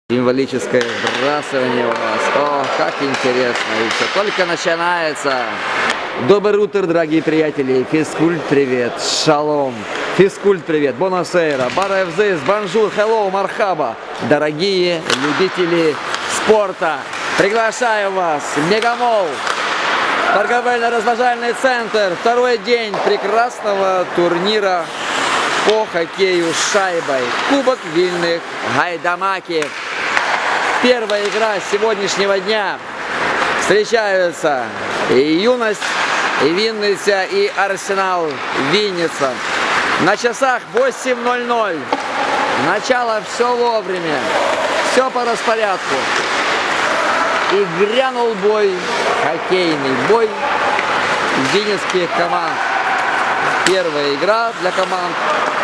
Символическое сбрасывание у нас. О, как интересно. И все только начинается. Доброе утро, дорогие приятели. Физкульт, привет. Шалом. Физкульт, привет. Бонасейра. Бараевзис. Бонжур. Хеллоу. Мархаба. Дорогие любители спорта. Приглашаю вас. Мегамол. Торговельно-разважальный центр. Второй день прекрасного турнира по хоккею с шайбой. Кубок Вильных Гайдамаки. Первая игра сегодняшнего дня. Встречаются и Юность, и Винница, и Арсенал Винница. На часах 8:00. Начало все вовремя. Все по распорядку. И грянул бой, хоккейный бой винницких команд. Первая игра для команд.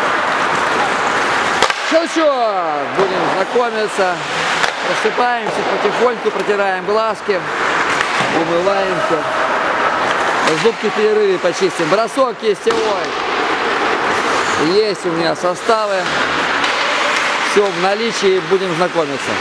Щелчок! Будем знакомиться. Просыпаемся потихоньку, протираем глазки, умываемся. Зубки в перерыве почистим. Бросок кистевой. Есть у меня составы. Все в наличии, будем знакомиться.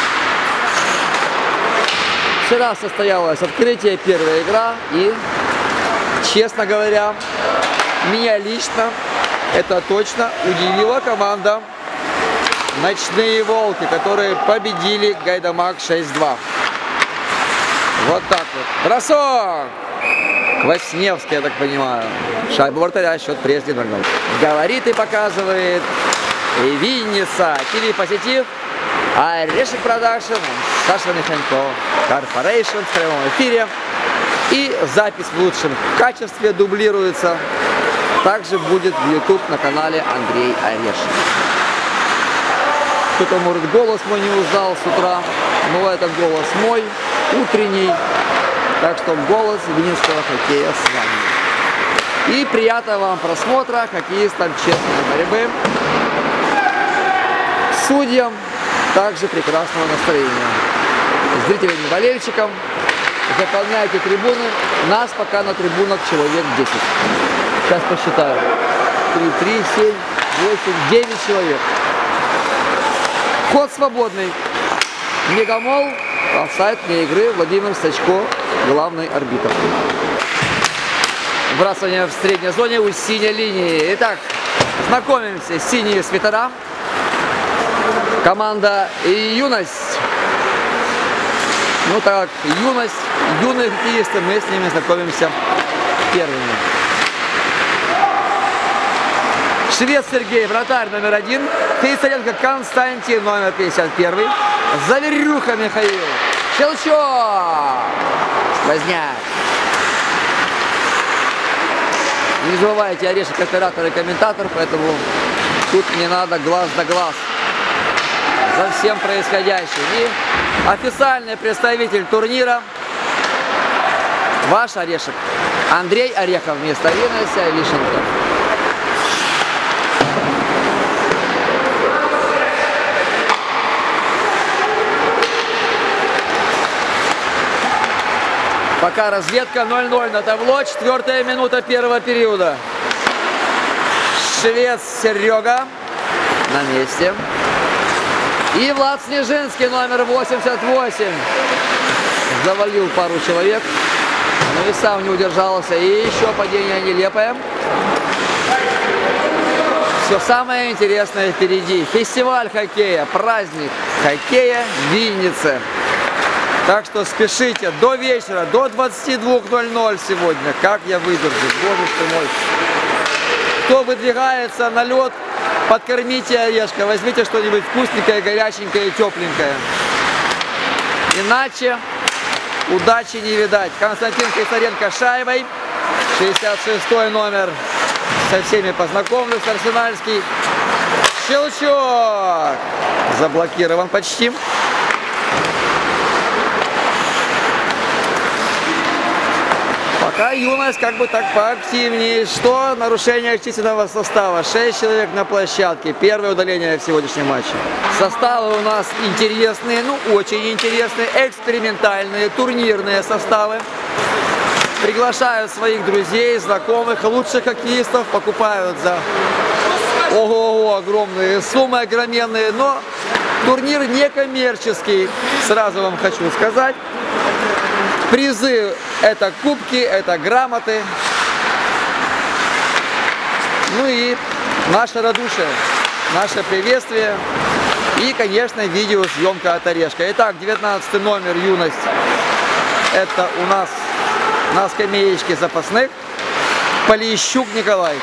Вчера состоялось открытие, первая игра. И, честно говоря, меня лично, это точно, удивила команда Ночные Волки, которые победили Гайдамак 6-2. Вот так вот. Бросок! Квасневский, я так понимаю. Шайба вратаря, счет прежде 0-0. Говорит и показывает и Винница. ТВ Позитив. Орешек Продакшн. Саша Миханько. Корпорейшн в прямом эфире. И запись в лучшем качестве дублируется. Также будет в YouTube на канале Андрей Орешек. Кто-то, может, голос мой не узнал с утра, но этот голос мой, утренний. Так что голос винницкого хоккея с вами. И приятного вам просмотра хоккеистам честной борьбы. Судьям также прекрасного настроения. Зрителям и болельщикам. Заполняйте трибуны. Нас пока на трибунах человек 10. Сейчас посчитаю. 3, 7, 8, 9 человек. Ход свободный. Мегамол. Офсайд вне игры. Владимир Сачко, главный арбитр. Вбрасывание в средней зоне у синей линии. Итак, знакомимся. Синие свитера. Команда Юность. Ну так, Юность. Юные хоккеисты. Мы с ними знакомимся первыми. Швец Сергей, вратарь номер 1. Фейцаренко Константин, номер 51. Заверюха Михаил. Щелчок. Сквозняк. Не забывайте, Орешек оператор и комментатор, поэтому тут не надо глаз да глаз за всем происходящим. И официальный представитель турнира ваш Орешек. Андрей Орехов вместо Винница Вишенко. Пока разведка 0-0 на табло, 4-я минута первого периода. Швец Серега на месте. И Влад Снежинский, номер 88. Завалил пару человек, но и сам не удержался. И еще падение нелепое. Все самое интересное впереди. Фестиваль хоккея, праздник хоккея в Виннице. Так что спешите до вечера, до 22:00 сегодня. Как я выдержу, боже ты мой. Кто выдвигается на лед, подкормите Орешка, возьмите что-нибудь вкусненькое, горяченькое и тепленькое. Иначе удачи не видать. Константин Фейцаренко шайбой. 66-й номер. Со всеми познакомлюсь, арсенальский. Щелчок. Заблокирован почти. Пока Юность как бы так поактивнее. Что? Нарушение численного состава. 6 человек на площадке. Первое удаление в сегодняшнем матче. Составы у нас интересные, ну очень интересные, экспериментальные, турнирные составы. Приглашают своих друзей, знакомых, лучших хоккеистов, покупают за ого-го огромные суммы, огроменные, но Турнир некоммерческий, сразу вам хочу сказать. Призы – это кубки, это грамоты. Ну и наше радушие, наше приветствие и, конечно, видеосъемка от Орешка. Итак, 19 номер «Юность». Это у нас на скамеечке запасных. Полищук Николай.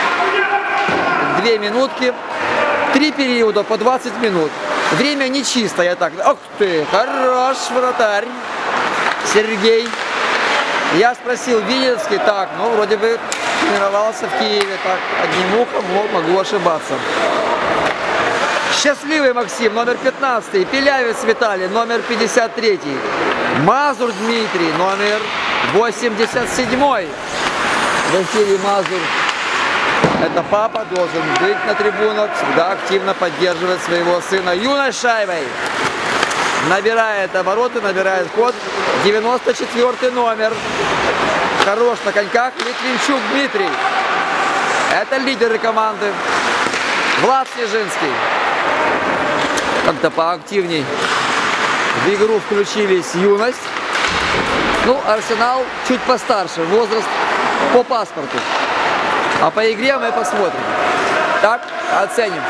2 минутки. 3 периода по 20 минут. Время нечистое. Так, ох ты, хорош вратарь. Сергей. Я спросил, Винницкий, так, ну вроде бы тренировался в Киеве, так, одним ухом, могу ошибаться. Счастливый Максим, номер 15, Пилявец Виталий, номер 53, Мазур Дмитрий, номер 87. Василий Мазур, это папа, должен быть на трибунах, всегда активно поддерживать своего сына. Юность шайбой. Набирает обороты, набирает ход. 94 номер. Хорош на коньках. Литвинчук Дмитрий. Это лидеры команды. Влад Снежинский. Как-то поактивней в игру включились Юность. Ну, Арсенал чуть постарше. Возраст по паспорту. А по игре мы посмотрим. Так, оценим.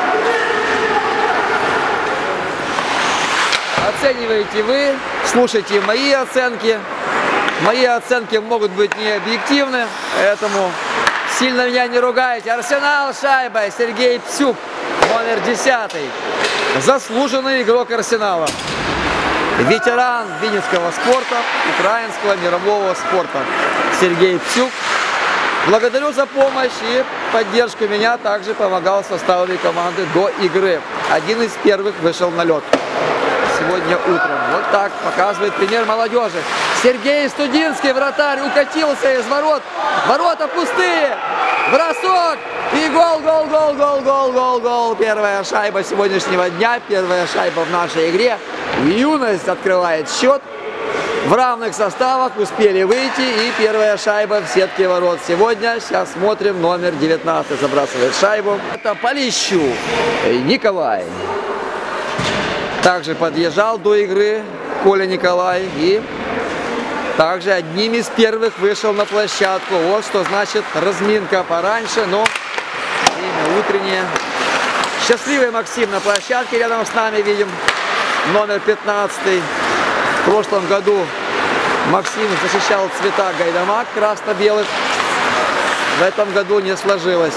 Оцениваете вы, слушайте мои оценки. Мои оценки могут быть не объективны, поэтому сильно меня не ругайте. Арсенал шайба, Сергей Псюк, номер 10. Заслуженный игрок Арсенала. Ветеран винницкого спорта, украинского мирового спорта. Сергей Псюк. Благодарю за помощь и поддержку. Меня также помогал в составе команды до игры. Один из первых вышел на лед сегодня утром. Вот так показывает пример молодежи. Сергей Студинский, вратарь, укатился из ворот. Ворота пустые. Бросок. И гол, гол, гол, гол, гол, гол, гол. Первая шайба сегодняшнего дня. Первая шайба в нашей игре. Юность открывает счет. В равных составах успели выйти. И первая шайба в сетке ворот сегодня. Сейчас смотрим. Номер 19 забрасывает шайбу. Это Полищук Николай. Также подъезжал до игры Коля Николай и также одним из первых вышел на площадку. Вот что значит разминка пораньше, но время утреннее. Счастливый Максим на площадке рядом с нами видим. Номер 15. В прошлом году Максим защищал цвета Гайдамак красно-белых. В этом году не сложилось.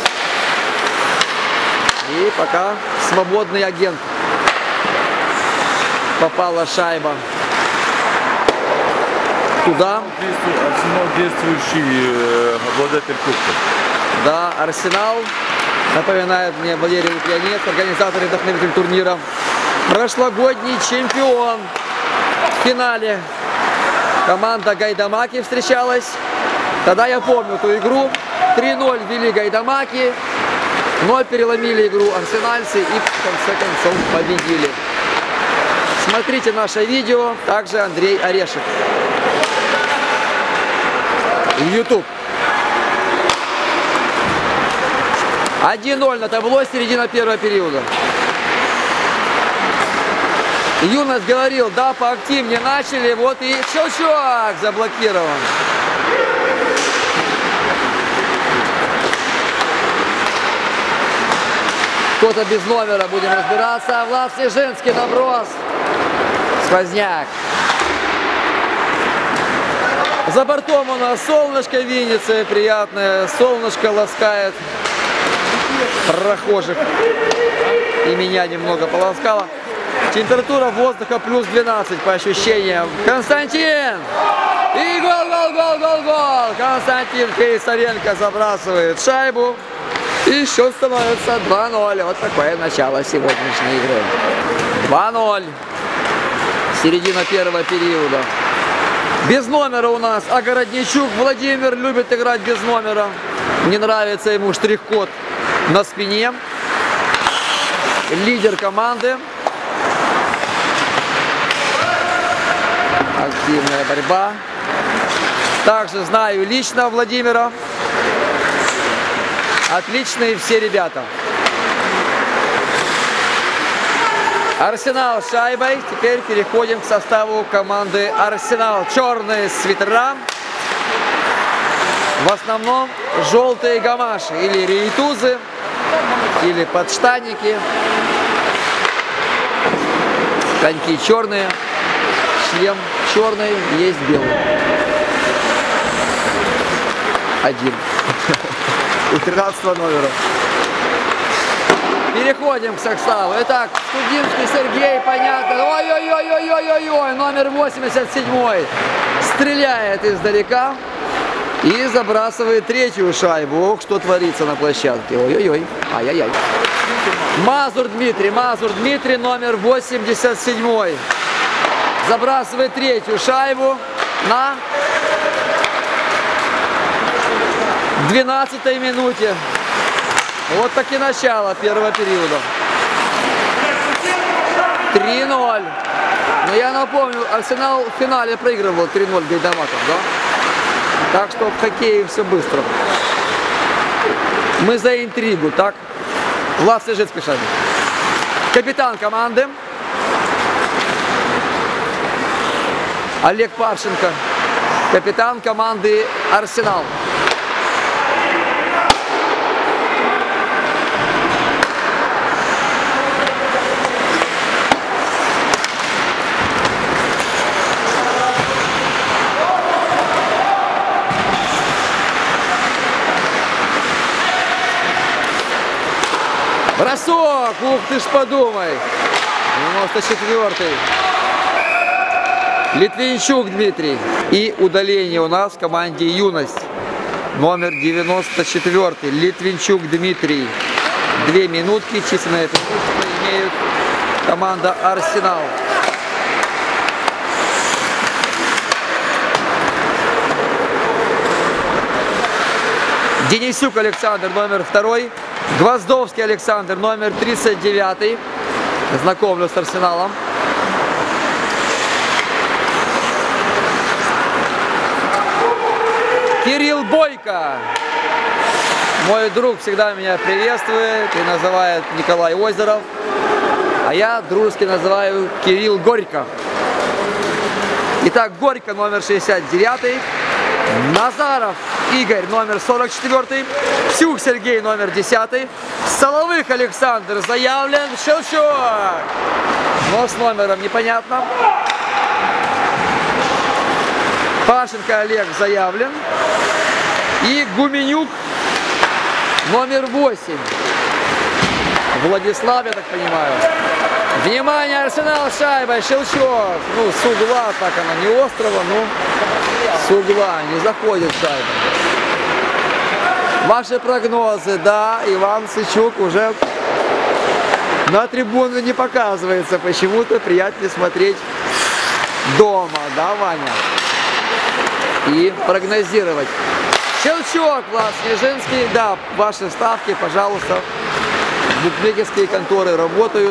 И пока свободный агент. Попала шайба туда. Арсенал действующий обладатель кубка. Да, Арсенал, напоминает мне Валерий Лукьянец, организатор и вдохновитель турнира. Прошлогодний чемпион. В финале команда Гайдамаки встречалась. Тогда я помню ту игру. 3-0 вели Гайдамаки, но переломили игру арсенальцы и в конце концов победили. Смотрите наше видео, также Андрей Орешек. В YouTube. 1-0 на табло, середина первого периода. Юность говорил, да, поактивнее начали, вот и щелчок заблокирован. Кто-то без номера, будем разбираться. Влад Снежинский, наброс. Сквозняк. За бортом у нас солнышко в Виннице, приятное солнышко ласкает прохожих. И меня немного полоскало. Температура воздуха плюс 12 по ощущениям. Константин! И гол, гол, гол, гол, гол! Константин Кейсаренко забрасывает шайбу. И счет становится 2-0. Вот такое начало сегодняшней игры. 2-0. Середина первого периода. Без номера у нас Огородничук Владимир любит играть без номера. Не нравится ему штрих-код на спине. Лидер команды. Активная борьба. Также знаю лично Владимира. Отличные все ребята. Арсенал с шайбой. Теперь переходим к составу команды Арсенал. Черные свитера. В основном желтые гамаши. Или рейтузы, или подштанники. Коньки черные. Шлем черный, есть белый. Один. У 13 номера. Переходим к составу. Итак, Студинский Сергей, понятно. Ой-ой-ой-ой-ой-ой-ой. Номер 87 стреляет издалека и забрасывает третью шайбу. Ох, что творится на площадке. Ой-ой-ой. Ай-яй-яй. Мазур Дмитрий, номер 87. Забрасывает третью шайбу на 12-й минуте. Вот так и начало первого периода. 3-0. Но я напомню, Арсенал в финале проигрывал 3-0 Гайдамаком, да? Так что в хоккее все быстро. Мы за интригу, так? Влад Свежицкий шайбы. Капитан команды Олег Павченко. Капитан команды Арсенал. Бросок! Ух ты ж, подумай! 94-й. Литвинчук Дмитрий. И удаление у нас в команде «Юность». Номер 94-й. Литвинчук Дмитрий. 2 минутки. Численное преимущество имеет команда «Арсенал». Денисюк Александр, номер 2. Гвоздовский Александр, номер 39. Знакомлю с Арсеналом. Кирилл Бойко. Мой друг всегда меня приветствует и называет Николай Озеров. А я дружески называю Кирилл Горько. Итак, Горько, номер 69. Назаров Игорь, номер 44. Псюх Сергей, номер 10. Соловых Александр заявлен. Щелчок. Но с номером непонятно. Пашенко Олег заявлен. И Гуменюк, номер 8. Владислав, я так понимаю. Внимание, Арсенал, шайба, щелчок. Ну, с угла, так она не острова, но с угла не заходит шайба. Ваши прогнозы, да, Иван Сычук уже на трибуне не показывается. Почему-то приятнее смотреть дома, да, Ваня? И прогнозировать. Щелчок, Влад Свежинский, да, ваши ставки, пожалуйста. Букмекерские конторы работают,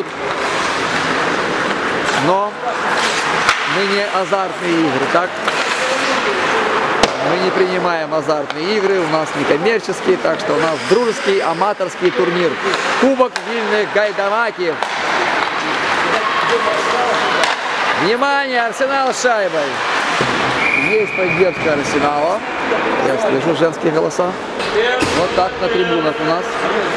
но мы не азартные игры, так? Мы не принимаем азартные игры, у нас не коммерческие, так что у нас дружеский аматорский турнир. Кубок Вильных Гайдамаков. Внимание, Арсенал с шайбой. Есть поддержка Арсенала. Я слышу женские голоса. Вот так на трибунах у нас.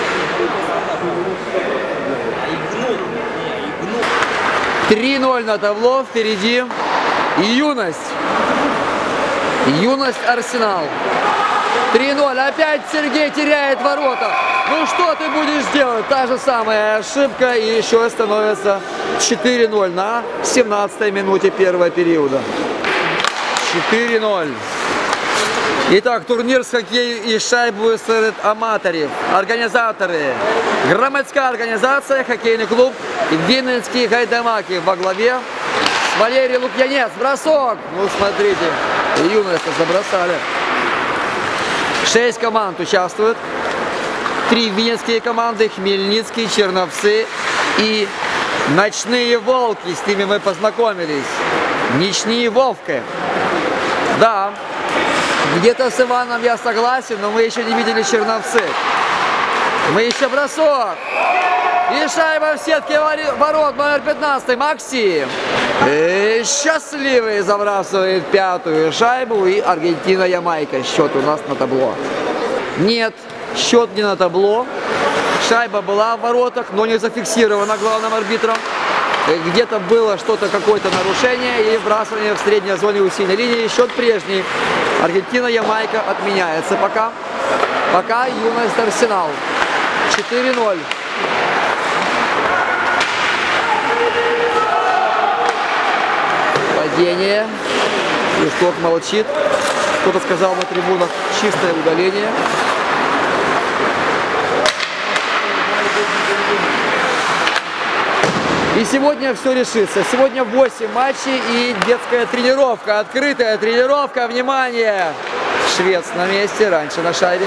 3-0 на табло. Впереди Юность. Юность Арсенал. 3-0. Опять Сергей теряет ворота. Ну что ты будешь делать? Та же самая ошибка. И еще становится 4-0 на 17-й минуте первого периода. 4-0. Итак, турнир с хоккею и шайбою серед аматорів. Организаторы. Громадская организация, хоккейный клуб Винницкие Гайдамаки во главе с Валерий Лукьянец. Бросок. Ну, смотрите, Юность забросали. 6 команд участвуют. 3 винницкие команды, Хмельницкий, Черновцы и Ночные Волки. С ними мы познакомились. Ничные Вовки. Да, где-то с Иваном я согласен, но мы еще не видели Черновцы. Мы еще бросок. И шайба в сетке ворот номер 15 Максим. И счастливый забрасывает пятую шайбу. И Аргентина-Ямайка. Счет у нас на табло. Нет, счет не на табло. Шайба была в воротах, но не зафиксирована главным арбитром. Где-то было что-то, какое-то нарушение и вбрасывание в средней зоне у синей линии. Счет прежний. Аргентина-Ямайка отменяется пока. Пока Юность Арсенал. 4-0. Падение. Листок молчит. Кто-то сказал на трибунах: чистое удаление. И сегодня все решится. Сегодня 8 матчей и детская тренировка. Открытая тренировка. Внимание! Швец на месте. Раньше на шайбе.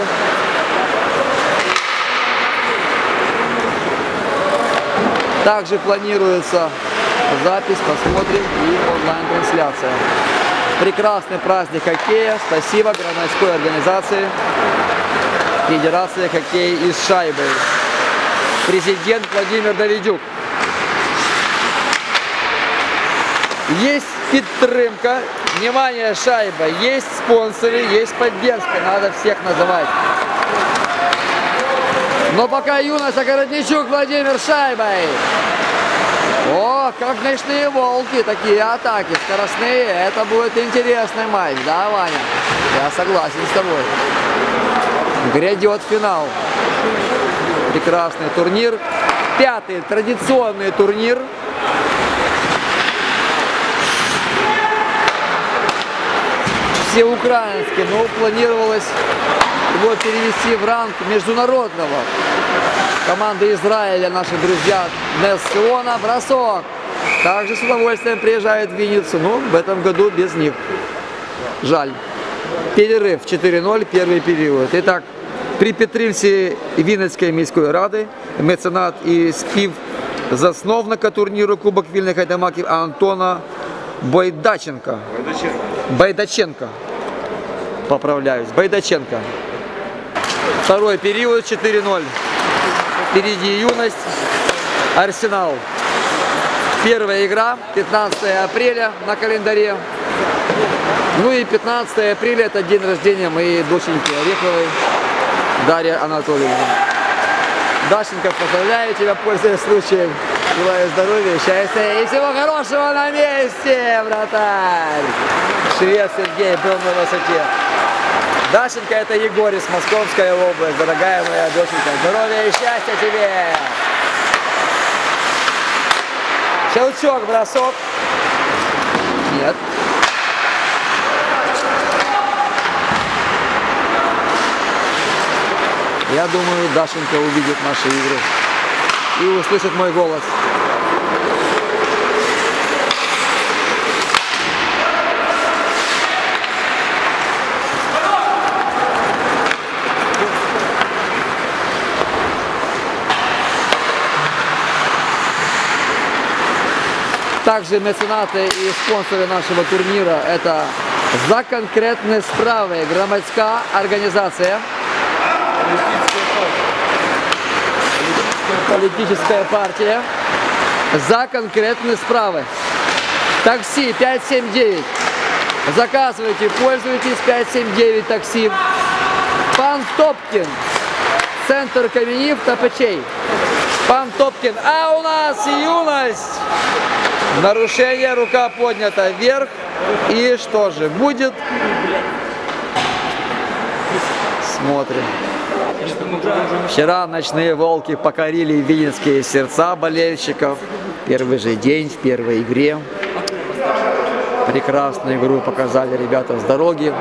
Также планируется запись. Посмотрим. И онлайн-трансляция. Прекрасный праздник хоккея. Спасибо городской организации. Федерация хоккея из шайбы. Президент Владимир Давидюк. Есть підтримка, внимание, шайба, есть спонсоры, есть поддержка, надо всех называть. Но пока Юность, Огородничук Владимир шайбой. О, как ночные волки, такие атаки скоростные, это будет интересный матч, да, Ваня? Я согласен с тобой. Грядет финал. Прекрасный турнир, 5-й традиционный турнир. Всеукраинский, но планировалось его перевести в ранг международного. Команда Израиля, наши друзья Нес Циона, бросок. Также с удовольствием приезжает в Винницу, но в этом году без них. Жаль. Перерыв 4-0, первый период. Итак, при підтримці Вінницької міської ради меценат і співзасновника турніру Кубок вільних гайдамаків Антона Байдаченко. Поправляюсь. Байдаченко. Второй период 4-0. Впереди Юность. Арсенал. Первая игра 15 апреля на календаре. Ну и 15 апреля это день рождения моей доченьки Ореховой Дарьи Анатольевны. Дашенька, поздравляю тебя, пользуясь случаем. Желаю здоровья, счастья и всего хорошего на месте, вратарь. Швец Сергей был на высоте. Дашенька, это Егорис, Московская область. Дорогая моя доченька, здоровья и счастья тебе. Щелчок, бросок. Нет. Я думаю, Дашенька увидит наши игры и услышит мой голос. Также меценаты и спонсоры нашего турнира — это «За конкретные справы» громадская организация, политическая партия «За конкретные справы». Такси 579. Заказывайте, пользуйтесь, 579 такси. Пан Топкин. Центр каменів та печей. Пан Топкин. А у нас Юность. Нарушение, рука поднята вверх. И что же будет? Смотрим. Вчера ночные волки покорили винницкие сердца болельщиков. Первый же день в первой игре. Прекрасную игру показали ребята с дороги.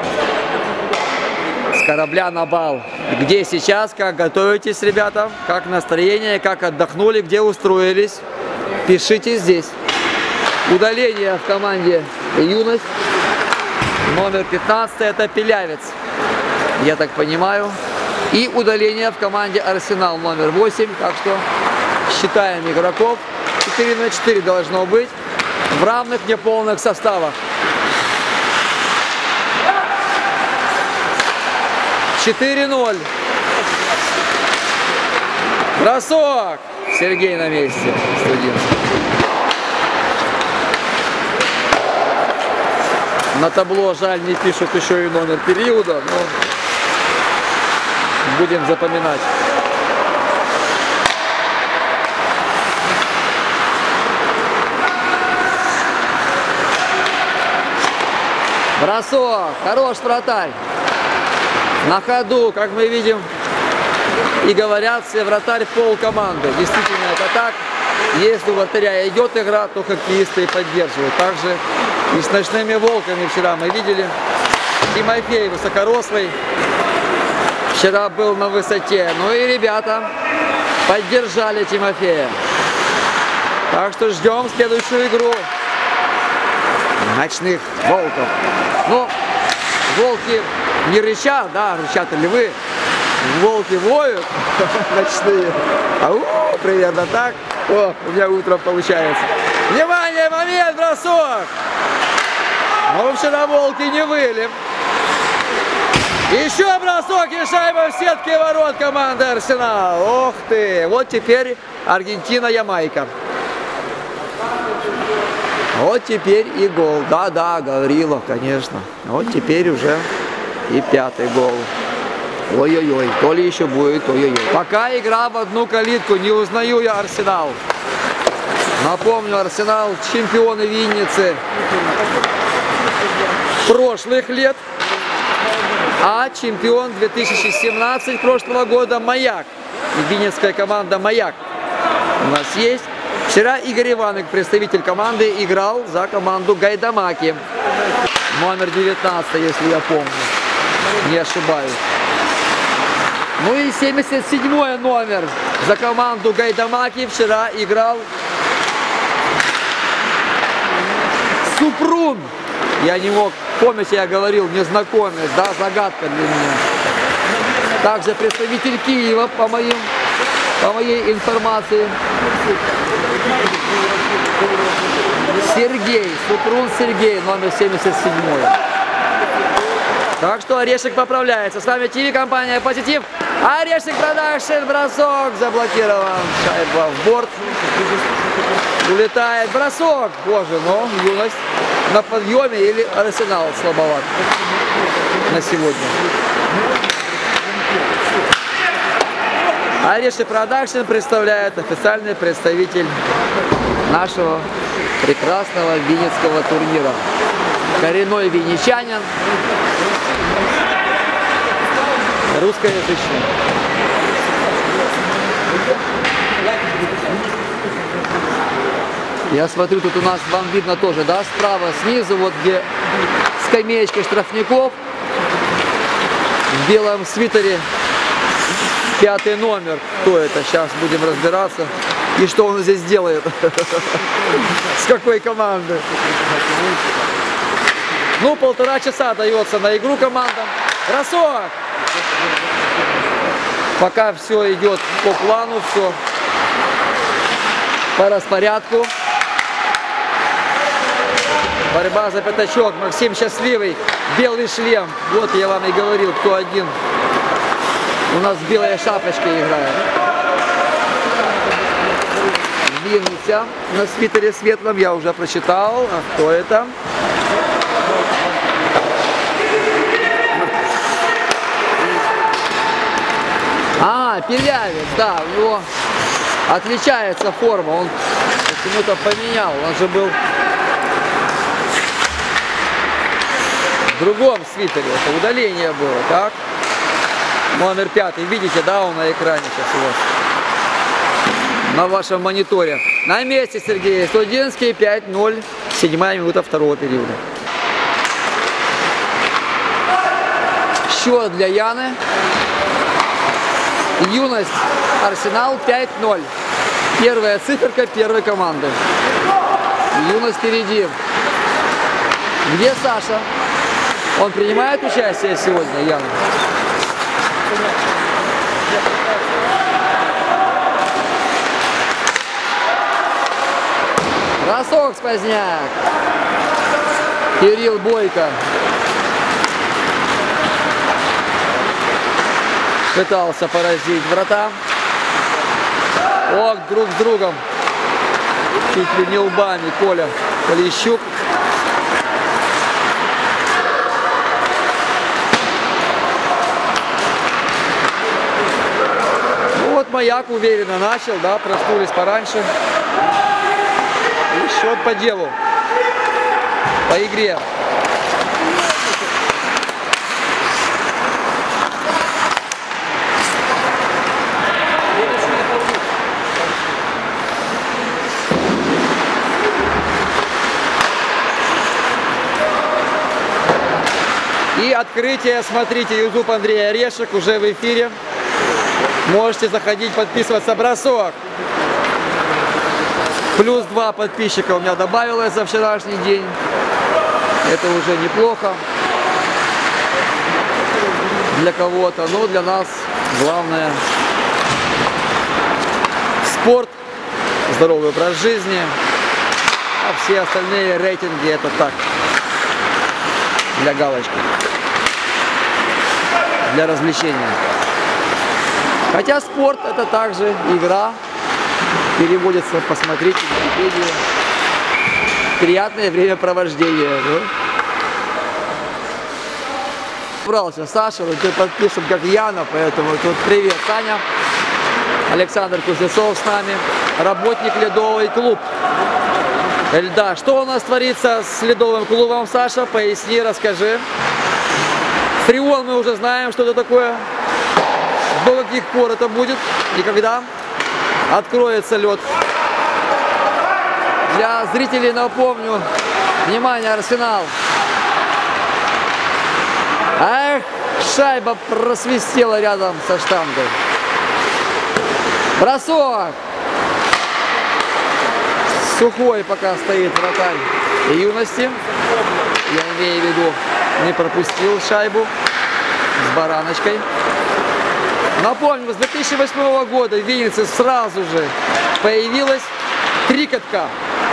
С корабля на бал. Где сейчас, как готовитесь, ребята? Как настроение, как отдохнули, где устроились? Пишите здесь. Удаление в команде Юность. Номер 15 это Пилявец, я так понимаю. И удаление в команде Арсенал номер 8. Так что считаем игроков. 4-4 должно быть в равных неполных составах. 4-0. Бросок. Сергей на месте. Студентский. На табло, жаль, не пишут еще и номер периода, но будем запоминать. Бросок, хорош вратарь. На ходу, как мы видим и говорят все, вратарь пол команды. Действительно это так. Если у вратаря идет игра, то хоккеисты поддерживают. Также и с ночными волками вчера мы видели. Тимофей высокорослый. Вчера был на высоте. Ну и ребята поддержали Тимофея. Так что ждем следующую игру ночных волков. Ну, волки не рычат, да, рычат львы. Волки воют ночные. Ау, примерно так. О, у меня утром получается. Внимание, момент, бросок! Но вчера волки не выли. Еще бросок и шайба в сетке ворот команды Арсенал. Ох ты! Вот теперь Аргентина-Ямайка. Вот теперь и гол. Да-да, Гаврилов, конечно. Вот теперь уже и 5-й гол. Ой-ой-ой, то ли еще будет, ой-ой-ой. Пока игра в одну калитку, не узнаю я Арсенал. Напомню, Арсенал чемпионы Винницы прошлых лет, а чемпион 2017 прошлого года Маяк. Винницкая команда Маяк у нас есть. Вчера Игорь Иванович, представитель команды, играл за команду Гайдамаки. Номер 19, если я помню. Не ошибаюсь. Ну и 77-й номер за команду Гайдамаки вчера играл Супрун. Я не мог, помните, я говорил, незнакомец, да, загадка для меня. Также представитель Киева, по моей информации. Сергей, Супрун Сергей, номер 77. Так что Орешек поправляется. С вами ТВ-компания Позитив. Орешек Продакшн, бросок заблокирован. Шайба в борт. Улетает бросок. Боже, но Юность на подъеме или Арсенал слабоват на сегодня. Орешек Продакшн представляет официальный представитель нашего прекрасного винницкого турнира. Коренной винничанин. Русскоязычный. Я смотрю, тут у нас, вам видно тоже, да, справа, снизу, вот где скамеечка штрафников. В белом свитере 5-й номер. Кто это? Сейчас будем разбираться. И что он здесь делает? С какой команды? Ну, 1,5 часа дается на игру командам. Бросок! Пока все идет по плану, все по распорядку. Борьба за пятачок. Максим Счастливый. Белый шлем. Вот я вам и говорил, кто один. У нас в белой шапочке играет. Винница на свитере светлом. Я уже прочитал. А кто это? Пилявец, да, у него отличается форма. Он почему-то поменял. Он же был в другом свитере. Это удаление было, так? Номер 5. Видите, да, он на экране сейчас у вас. На вашем мониторе. На месте Сергей. Студентский 5-0. 7-я минута 2-го периода. Счет для Яны. Юность Арсенал 5-0. Первая циферка первой команды. Юность впереди. Где Саша? Он принимает участие сегодня, Яна? Бросок, сквозняк. Кирилл Бойко. Пытался поразить врата. Ох, друг с другом. Чуть ли не лбами Коля Полищук. Ну вот Маяк уверенно начал, да, проснулись пораньше. И счет по делу, по игре. И открытие, смотрите, YouTube Андрей Орешек уже в эфире. Можете заходить, подписываться. Бросок. Плюс 2 подписчика у меня добавилось за вчерашний день. Это уже неплохо для кого-то, но для нас главное спорт, здоровый образ жизни, а все остальные рейтинги это так, для галочки, для развлечения. Хотя спорт это также игра, переводится, посмотрите в Википедии. Приятное времяпровождение. Да? Брался Саша, ты подписан как Яна, поэтому тут привет, Саня. Александр Кузнецов с нами, работник Ледовый клуб. Льда. Что у нас творится с Ледовым клубом, Саша? Поясни, расскажи. Фреон мы уже знаем, что это такое. До каких пор это будет и когда откроется лед. Для зрителей напомню, внимание, Арсенал. Эх, шайба просвистела рядом со штангой. Бросок. Сухой пока стоит вратарь Юности. Я имею в виду, не пропустил шайбу с бараночкой. Напомню, с 2008 года в Виннице сразу же появилось 3 катка.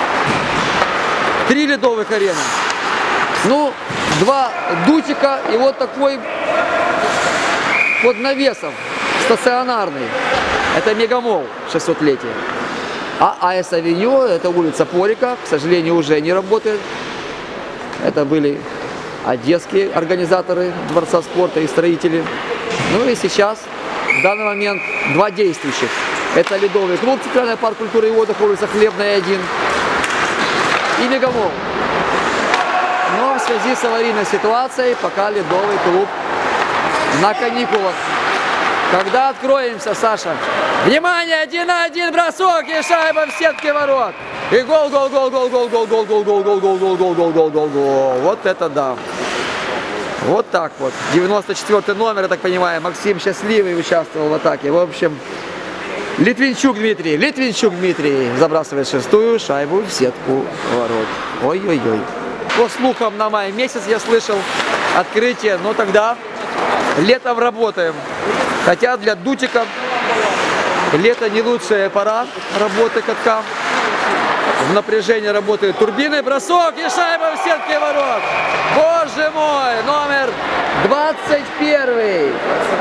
3 ледовых арены. Ну, 2 дутика и вот такой под навесом стационарный. Это Мегамол 600-летие. А АЭС-авеню, это улица Порика, к сожалению, уже не работает. Это были одесские организаторы Дворца спорта и строители. Ну и сейчас, в данный момент, 2 действующих. Это Ледовый клуб, Центральный парк культуры и отдыха, улица Хлебная 1. И Мегамол. Но в связи с аварийной ситуацией пока Ледовый клуб на каникулах. Когда откроемся, Саша? Внимание, 1-1, бросок и шайба в сетке ворот. И гол, гол, гол, гол, гол, гол, гол, гол, гол, гол, гол, гол, гол, гол, гол, гол, гол. Вот это да. Вот так вот. 94 номер, я так понимаю, Максим Счастливый участвовал в атаке. В общем, Литвинчук Дмитрий забрасывает 6-ю шайбу в сетку ворот. Ой-ой-ой. По слухам, на май месяц я слышал открытие, но тогда летом работаем. Хотя для дутика лето не лучшая пора работы катка. В напряжении работают турбины. Бросок и шайба в сетке ворот. Боже мой, номер 21.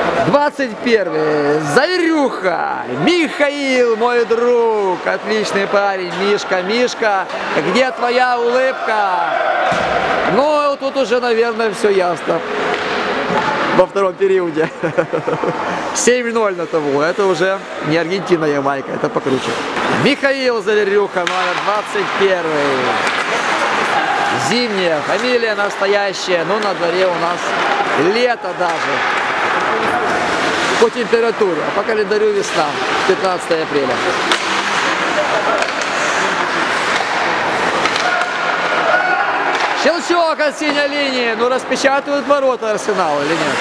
21. Заверюха. Михаил, мой друг. Отличный парень. Мишка, где твоя улыбка? Ну, тут уже, наверное, все ясно. Во втором периоде. 7-0 на того. Это уже не Аргентина, Ямайка. Это покруче. Михаил Заверюха, номер 21. Зимняя фамилия настоящая. Но на дворе у нас лето даже. По температуре. А по календарю весна. 15 апреля. Щелчок от синей линии. Ну, распечатывают ворота Арсенала или нет?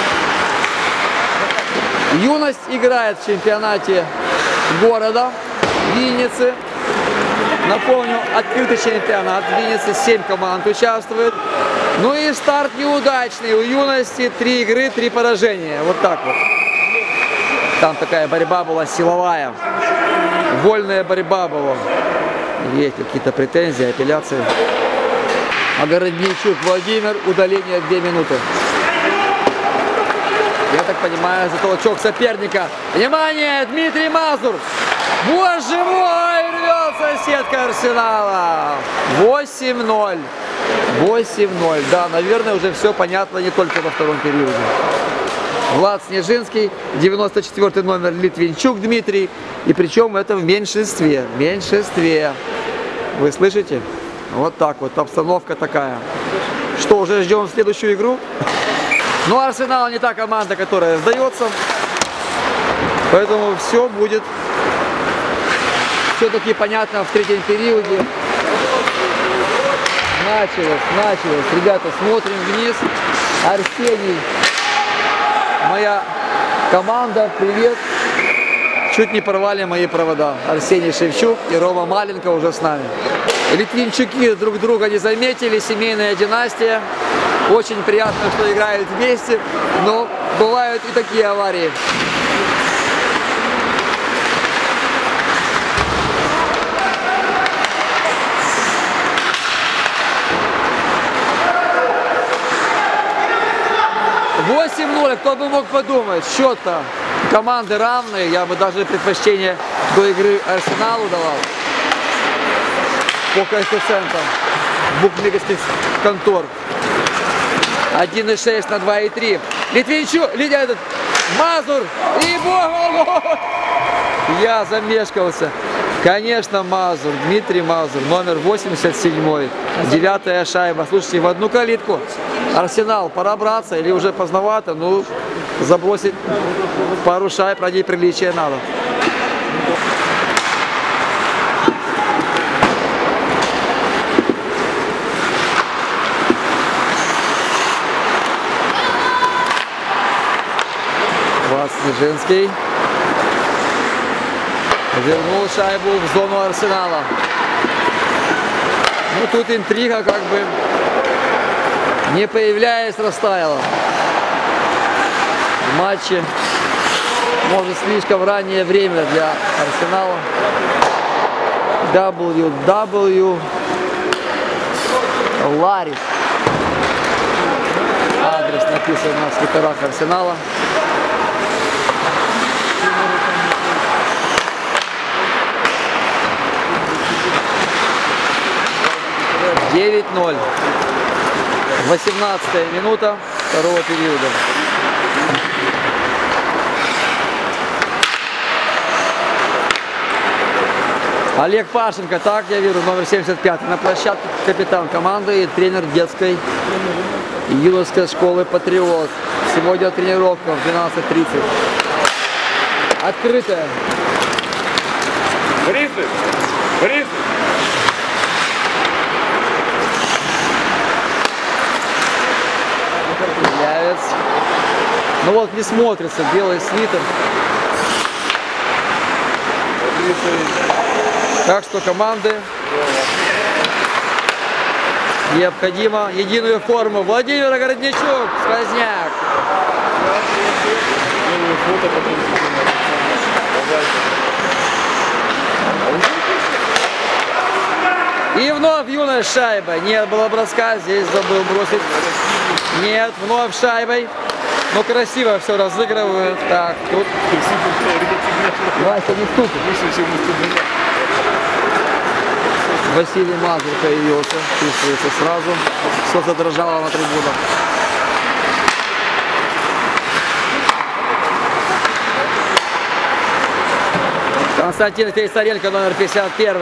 Юность играет в чемпионате города Винницы. Напомню, открытый чемпионат. В Виннице 7 команд участвует. Ну и старт неудачный. У Юности 3 игры, 3 поражения. Вот так вот. Там такая борьба была силовая. Вольная борьба была. Есть какие-то претензии, апелляции. Огородничук Владимир, удаление 2 минуты. Я так понимаю, за толчок соперника. Внимание, Дмитрий Мазур. Боже мой, рвется сетка Арсенала. 8-0. 8-0. Да, наверное, уже все понятно не только во втором периоде. Влад Снежинский, 94 номер, Литвинчук Дмитрий. И причем это в меньшинстве. Меньшинстве. Вы слышите? Вот так вот, обстановка такая. Что, уже ждем следующую игру? Ну, Арсенал не та команда, которая сдается. Поэтому все будет все-таки понятно в третьем периоде. Началось. Ребята, смотрим вниз. Арсений. Моя команда, привет. Чуть не порвали мои провода. Арсений Шевчук и Рома Маленко уже с нами. Литвинчуки друг друга не заметили, семейная династия. Очень приятно, что играют вместе, но бывают и такие аварии. Кто бы мог подумать, счет-то команды равные, я бы даже предпочтение до игры Арсеналу давал по коэффициентам букмекерских контор. 1,6 на 2,3. Литвинчук, Мазур и бог! Я замешкался. Конечно, Мазур, Дмитрий Мазур, номер 87, 9-я шайба. Слушайте, в одну калитку. Арсенал, пора браться или уже поздновато, ну, забросить пару шайб ради приличия надо. Влад Снежинский вернул шайбу в зону Арсенала. Ну, тут интрига как бы, не появляясь, растаяла. В матче, может, слишком раннее время для Арсенала. WW Ларис. Адрес написан на свитерах Арсенала. — 9-0. 18-я минута второго периода. Олег Пашенко, так я вижу, номер 75 на площадке, капитан команды и тренер детской и юношеской школы «Патриот». Сегодня тренировка в 12:30. Открытая. Борисов! Борисов! Явец. Ну вот не смотрится белый свитер. Так что команды необходимо единую форму. Владимир Городничук, сквозняк. И вновь юная шайба. Нет, было броска, здесь забыл бросить. Нет, вновь шайбой. Но красиво все разыгрывают. Так, тут. Вася, не стукай. Василий Мазур появился. Чувствуется сразу. Все задрожало на трибунах. Константин Фейсаренко, номер 51.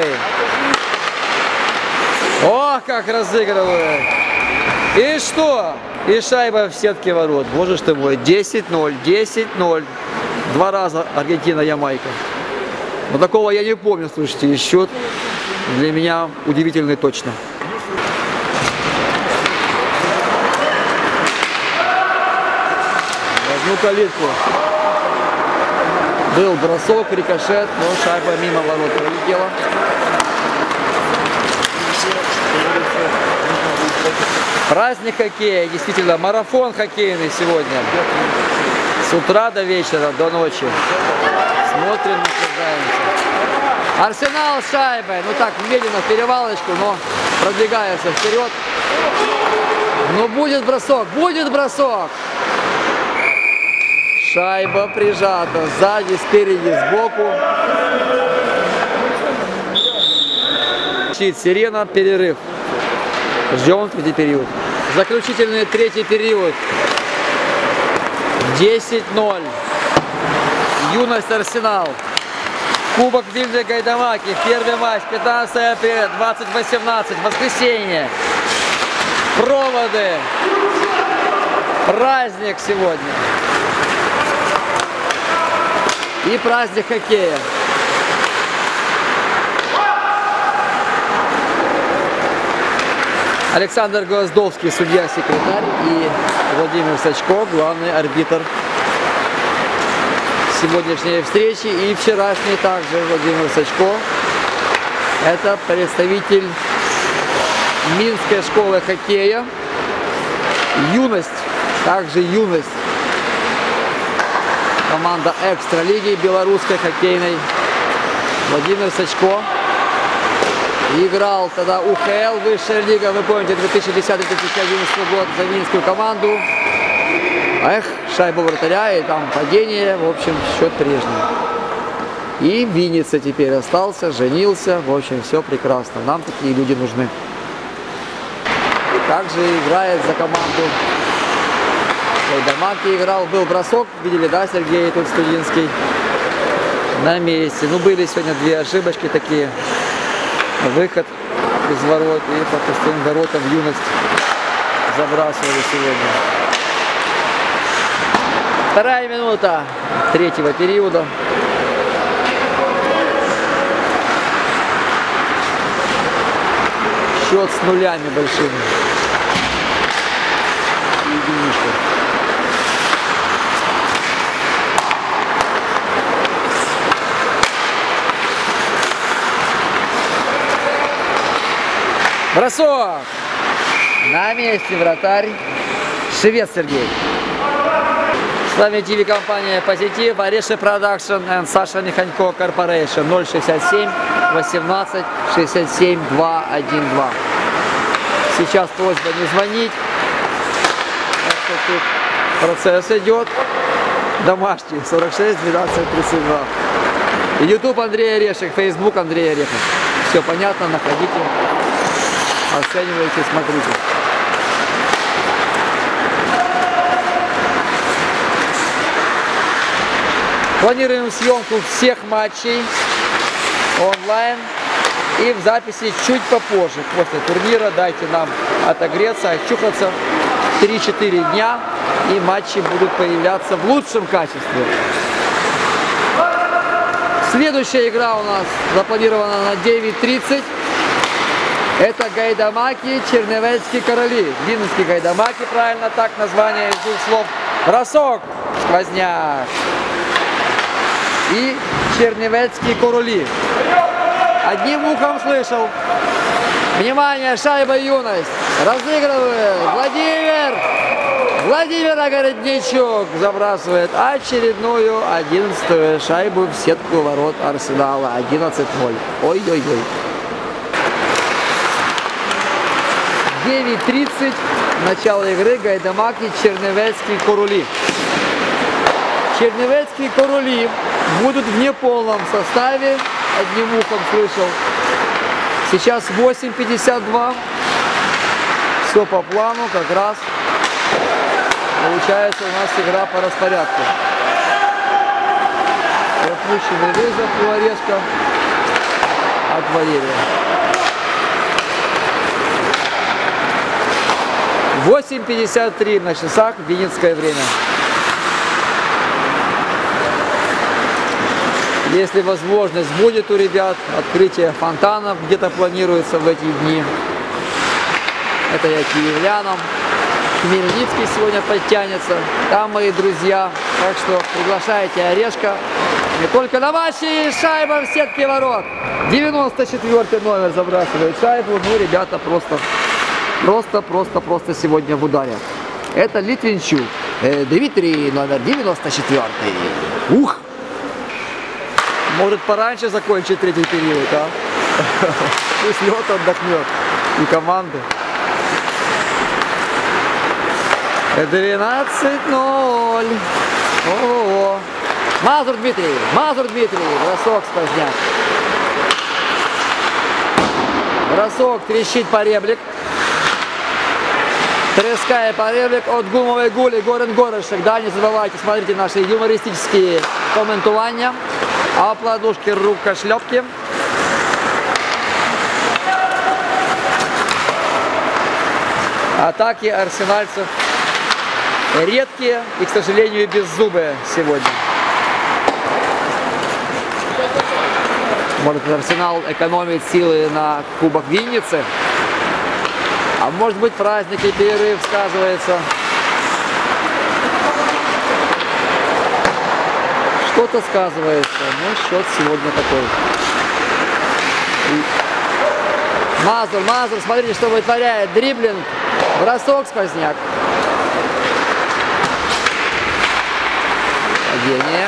Ох, как разыгрывают. И что? И шайба в сетке ворот. Боже ж ты мой, 10-0, 10-0. Два раза Аргентина-Ямайка. Но такого я не помню, слушайте, и счет для меня удивительный точно. В одну калитку. Был бросок, рикошет, но шайба мимо ворот пролетела. Праздник хоккея, действительно, марафон хоккейный сегодня. С утра до вечера, до ночи. Смотрим, наслаждаемся. Арсенал с шайбой. Ну так, медленно в перевалочку, но продвигается вперед. Но будет бросок, будет бросок. Шайба прижата сзади, спереди, сбоку. Сирена, перерыв. Ждем третий период. Заключительный третий период. 10-0. Юность Арсенал. Кубок Вильды Гайдамаки. Первый матч. 15 апреля 2018. Воскресенье. Проводы. Праздник сегодня. И праздник хоккея. Александр Гвоздовский, судья-секретарь, и Владимир Сачко, главный арбитр сегодняшней встречи и вчерашней также. Владимир Сачко – это представитель Минской школы хоккея. Юность, также юность. Команда экстралиги белорусской хоккейной. Владимир Сачко играл тогда УХЛ, высшая лига, вы помните, 2010-2011 год за минскую команду. Эх, шайба вратаря, и там падение, в общем, счет прежний. И в Виннице теперь остался, женился, в общем, все прекрасно. Нам такие люди нужны. И также играет за команду. Гайдамаки играл, был бросок, видели, да, Сергей тут студенческий, на месте. Ну, были сегодня две ошибочки такие. Выход из ворот и по пустым воротам юность забрасывали сегодня. Вторая минута третьего периода. Счет с нулями большими. Единичка. Бросок! На месте вратарь Швец Сергей. С вами ТВ-компания «Позитив», Ореши Продакшн и Саша Миханько Корпорейшн. 067 18 67 212. Сейчас просьба не звонить. Так что тут процесс идет. Домашний 46 12 32. YouTube Андрей Орешек, Facebook Андрей Орешек. Все понятно, находите. Оценивайте, смотрите. Планируем съемку всех матчей онлайн и в записи чуть попозже, после турнира. Дайте нам отогреться, очухаться. 3-4 дня, и матчи будут появляться в лучшем качестве. Следующая игра у нас запланирована на 9:30. Это Гайдамаки, Чернівецькі короли. Винницкие Гайдамаки, правильно так название из двух слов. Бросок, сквозняк. И Чернівецькі короли. Одним ухом слышал. Внимание, шайба юность. Разыгрывает Владимир Огородничук забрасывает очередную 11-ю шайбу в сетку ворот Арсенала. 11-0. Ой-ой-ой. 9:30. Начало игры. Гайдамаки, Чернівецькі короли. Чернівецькі короли будут в неполном составе. Одним ухом слышал. Сейчас 8:52. Все по плану, как раз. Получается у нас игра по распорядку. Пропущенный вызов у Орешка от Валерия. 8:53 на часах, винницкое время. Если возможность будет у ребят, открытие фонтанов где-то планируется в эти дни. Это я киевлянам. Хмельницкий сегодня подтянется. Там мои друзья. Так что приглашайте Орешка. Не только на матче, и шайба в сетке ворот. 94 номер забрасывает шайбу. Ну, ребята просто сегодня в ударе. Это Литвинчук. Дмитрий, номер 94. Ух! Может пораньше закончить третий период, а? Пусть лед отдохнет. И команды. 12-0. Ого. Мазур Дмитрий, бросок сквозняк. Бросок, трещит поребрик. Треская поребрик от гумовой гули, Горен Горошек. Да, не забывайте, смотрите наши юмористические комментования. Опладушки, рукошлепки. Атаки арсенальцев редкие и, к сожалению, беззубые сегодня. Может, Арсенал экономит силы на Кубок Винницы. А может быть, праздник и перерыв сказывается. Что-то сказывается. Но счет сегодня такой. Мазур, смотрите, что вытворяет. Дриблинг, бросок, сквозняк. Падение.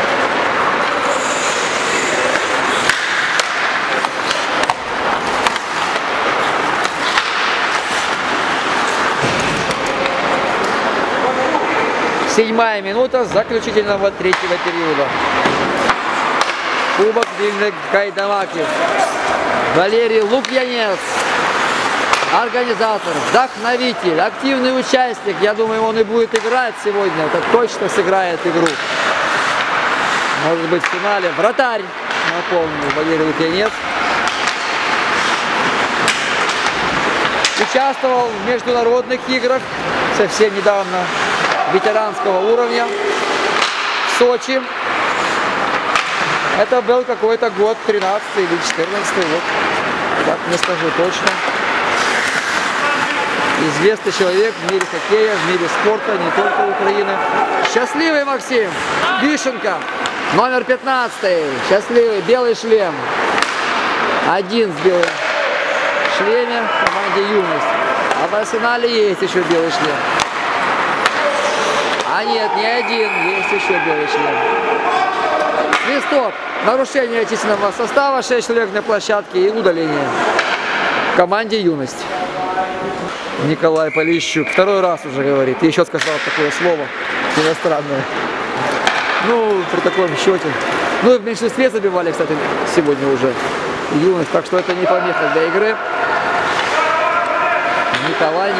Седьмая минута заключительного третьего периода. Кубок Вильны Гайдамаки. Валерий Лукьянец. Организатор, вдохновитель, активный участник. Я думаю, он и будет играть сегодня. Это точно сыграет игру. Может быть, в финале. Вратарь, напомню, Валерий Лукьянец. Участвовал в международных играх совсем недавно. Ветеранского уровня в Сочи. Это был какой-то год, 13 или 14, вот так не скажу точно. Известный человек в мире хоккея, в мире спорта, не только Украины. Счастливый Максим Вишенко, номер 15, счастливый, белый шлем. Один с белым шлеме в команде «Юность». А в Арсенале есть еще белый шлем. А нет, не один, есть еще белый шлем. Свисток. Нарушение численного состава, 6 человек на площадке и удаление в команде «Юность». Николай Полищук второй раз уже говорит. Еще сказал такое слово иностранное. Ну, при таком счете. Ну и в меньшинстве забивали, кстати, сегодня уже «Юность». Так что это не помеха для игры. Николай.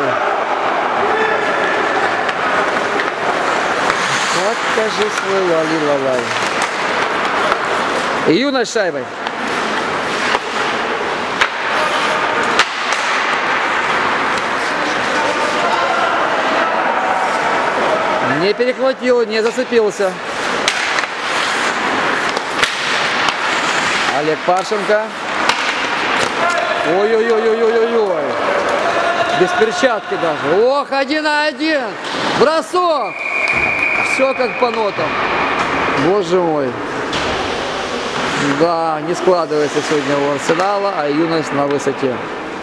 Покажи свой лали-лалай. И «Юность» шайбой. Не перехватил, не зацепился. Олег Паршенко. Ой-ой-ой-ой-ой-ой. Без перчатки даже. Ох, 1-1. Бросок. Все как по нотам. Боже мой. Да, не складывается сегодня у Арсенала, а «Юность» на высоте.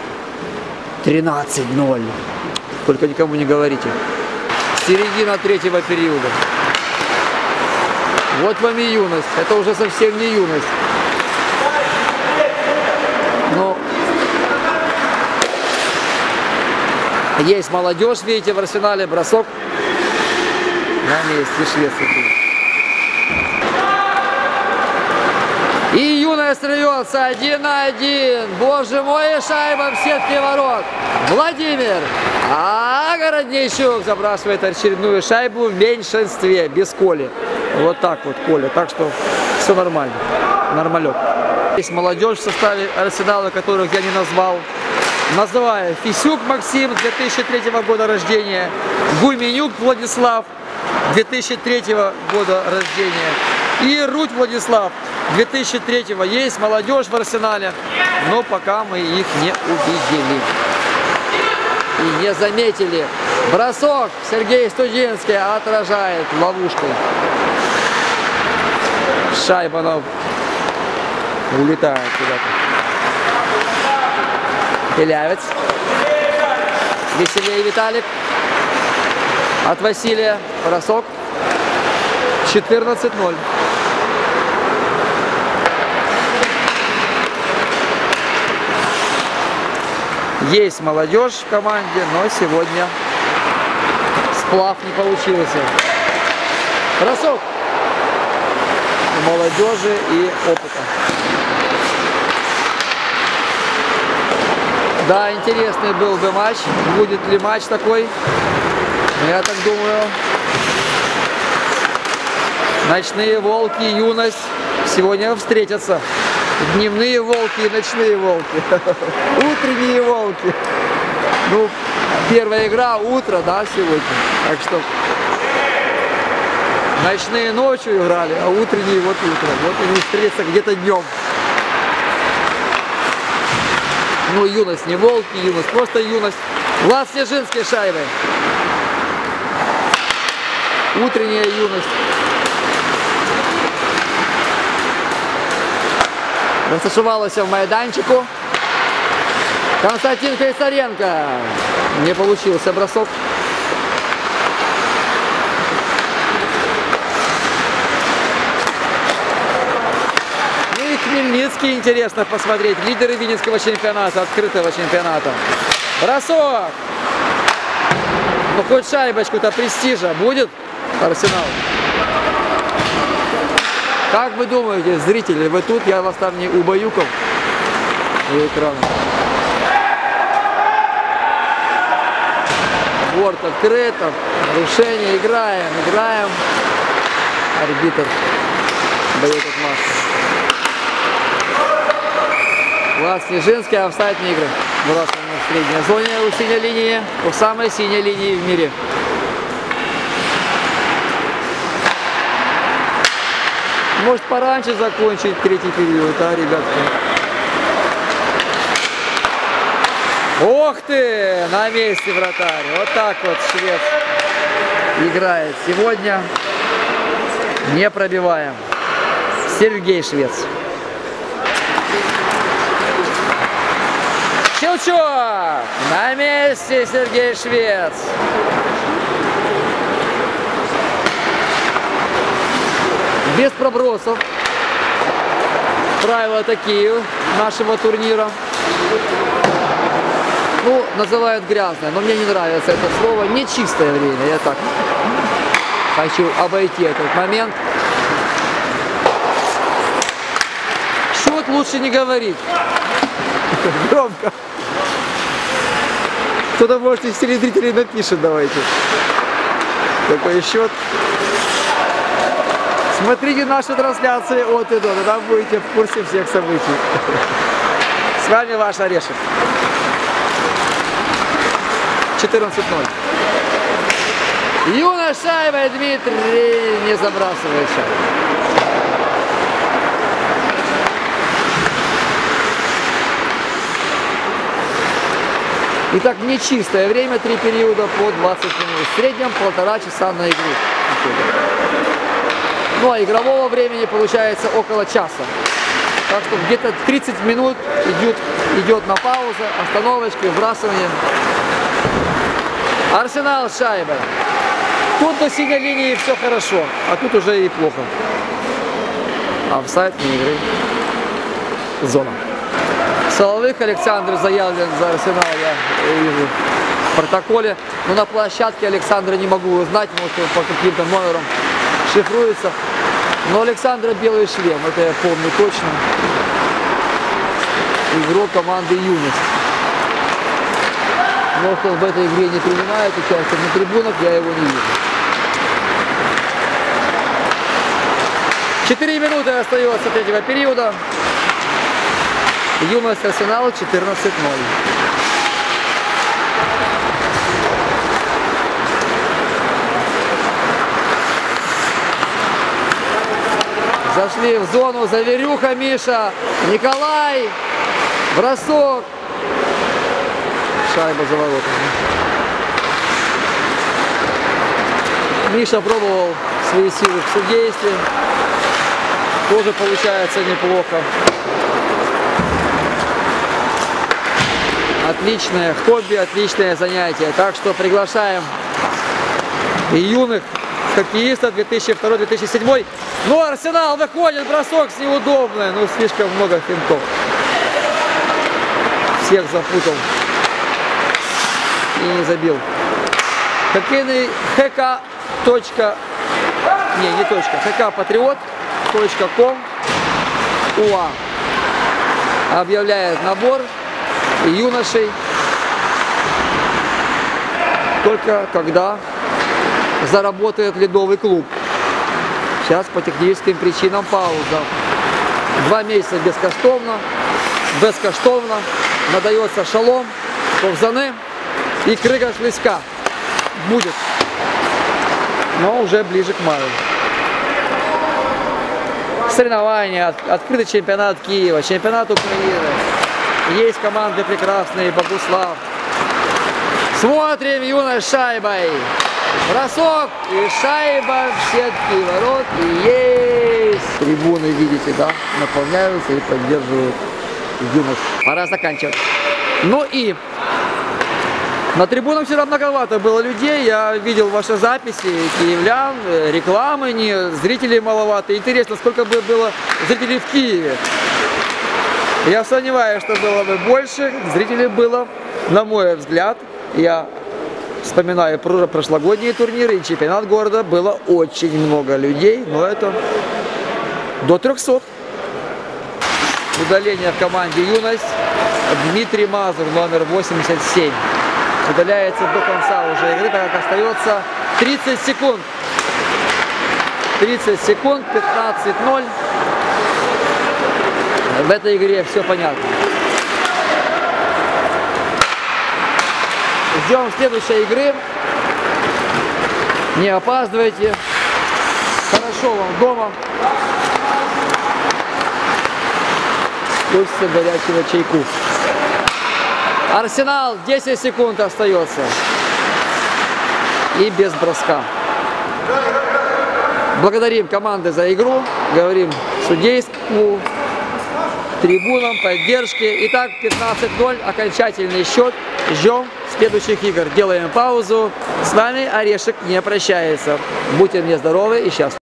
13-0. Только никому не говорите. Середина третьего периода. Вот вам и «Юность». Это уже совсем не «Юность». Но есть молодежь, видите, в Арсенале. Бросок на месте Швеции. И «Юность» рвется 1-1. Боже мой, шайба в сетке ворот. Владимир. А Городничук забрасывает очередную шайбу в меньшинстве, без Коли. Вот так вот, Коля. Так что все нормально. Нормалек. Есть молодежь в составе Арсенала, которых я не назвал. Называю: Фисюк Максим, 2003 года рождения. Гуменюк Владислав, 2003 года рождения. И Руть Владислав, 2003-го. Есть молодежь в Арсенале, но пока мы их не увидели и не заметили. Бросок. Сергей Студинский отражает ловушкой. Шайба, она улетает куда-то. Белявец. Веселее Виталик. От Василия. Бросок. 14-0. Есть молодежь в команде, но сегодня сплав не получился. Бросок у молодежи и опыта. Да, интересный был бы матч. Будет ли матч такой? Я так думаю. Ночные волки и юность сегодня встретятся. Дневные волки и ночные волки. Утренние волки. Ну, первая игра утро, да, сегодня. Так что ночные ночью играли, а утренние вот утро. Вот они встретятся где-то днем. Ну, юность не волки, юность, просто юность. Влад Снежинский шайбой. Утренняя юность. Розташувалася в майданчику. Константин Крицаренко. Не получился бросок. Ну и Хмельницкий интересно посмотреть. Лидеры Винницкого чемпионата, открытого чемпионата. Бросок. Ну хоть шайбочку-то престижа будет Арсенал. Как вы думаете, зрители, вы тут, я вас там не убаюкал у экрана. Борт открыт, нарушение, играем. Арбитр дает отмашку. Влад Снежинский, офсайд не играет. Бросание в средней зоне у синей линии, у самой синей линии в мире. Может пораньше закончить третий период, а, ребятки? Ох ты! На месте вратарь. Вот так вот швед играет сегодня. Не пробиваем. Сергей Швец. Щелчок! На месте Сергей Швец. Без пробросов. Правила такие нашего турнира. Ну, называют грязное, но мне не нравится это слово. Нечистое время. Я так хочу обойти этот момент. Счет лучше не говорить. Громко. Кто-то, может, из телезрителей напишет, давайте. Такой счет. Смотрите наши трансляции от и до, тогда будете в курсе всех событий. С вами ваш Орешек. 14-0. Юна шайба, Дмитрий не забрасывает шайбу. Итак, нечистое время, 3 периода по 20 минут. В среднем 1,5 часа на игру. Ну а игрового времени получается около часа. Так что где-то 30 минут идет на паузу, остановочки, вбрасывание. Арсенал шайба. Тут до синей линии все хорошо, а тут уже и плохо. Офсайд не игры. Зона. Соловых Александр заявлен за Арсенал, я вижу в протоколе. Но на площадке Александра не могу узнать, может он по каким-то номерам шифруется. Но Александра белый шлем, это я помню точно. Игрок команды «Юность». Но кто в этой игре не принимает участие на трибунах, я его не вижу. 4 минуты остается третьего периода. Юность Арсенал 14-0. Зашли в зону, Заверюха, Миша, Николай, бросок. Шайба за воротами. Миша пробовал свои силы в судействе. Тоже получается неплохо. Отличное хобби, отличное занятие. Так что приглашаем и юных хоккеистов 2002-2007. Ну, Арсенал выходит, бросок с неудобный. Ну, слишком много финтов. Всех запутал. И не забил. Хоккейный ХК. не точка, hkpatriot.com.ua объявляет набор юношей только когда заработает ледовый клуб. Сейчас по техническим причинам пауза. 2 месяца безкоштовно надается шолом, ковзаны и крыга слизка. Будет, но уже ближе к маю. Соревнования, открытый чемпионат Киева, чемпионат Украины. Есть команды прекрасные, Богуслав. Смотрим юной шайбой. Бросок и шайба в сетке ворот. И есть. Трибуны, видите, да, наполняются и поддерживают юнош. Пора заканчивать. Ну и на трибунах всегда многовато было людей. Я видел ваши записи, киевлян, рекламы, зрителей маловато. Интересно, сколько бы было зрителей в Киеве. Я сомневаюсь, что было бы больше. Зрителей было, на мой взгляд, я вспоминаю прошлогодние турниры и чемпионат города, было очень много людей, но это до 300. Удаление в команде «Юность». Дмитрий Мазур, номер 87. Удаляется до конца уже игры, так как остается 30 секунд. 30 секунд, 15-0. В этой игре все понятно. Ждем следующей игры. Не опаздывайте. Хорошо вам дома. Хочется горячего чайку. Арсенал, 10 секунд остается. И без броска. Благодарим команды за игру. Говорим судейству, трибунам, поддержке. Итак, 15-0. Окончательный счет. Ждем следующих игр. Делаем паузу. С вами Орешек не прощается. Будьте мне здоровы и счастливы.